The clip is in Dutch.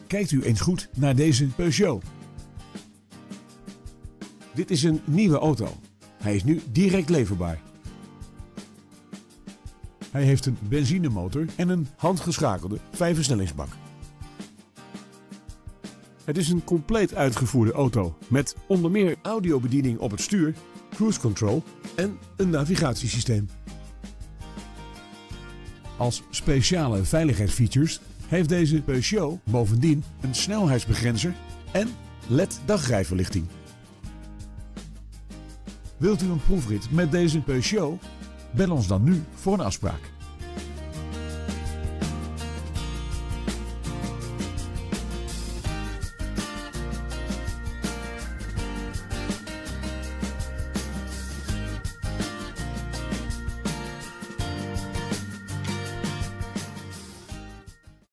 Kijkt u eens goed naar deze Peugeot. Dit is een nieuwe auto. Hij is nu direct leverbaar. Hij heeft een benzinemotor en een handgeschakelde 5-versnellingsbak. Het is een compleet uitgevoerde auto met onder meer audiobediening op het stuur, cruise control en een navigatiesysteem. Als speciale veiligheidsfeatures heeft deze Peugeot bovendien een snelheidsbegrenzer en LED-dagrijverlichting. Wilt u een proefrit met deze Peugeot? Bel ons dan nu voor een afspraak.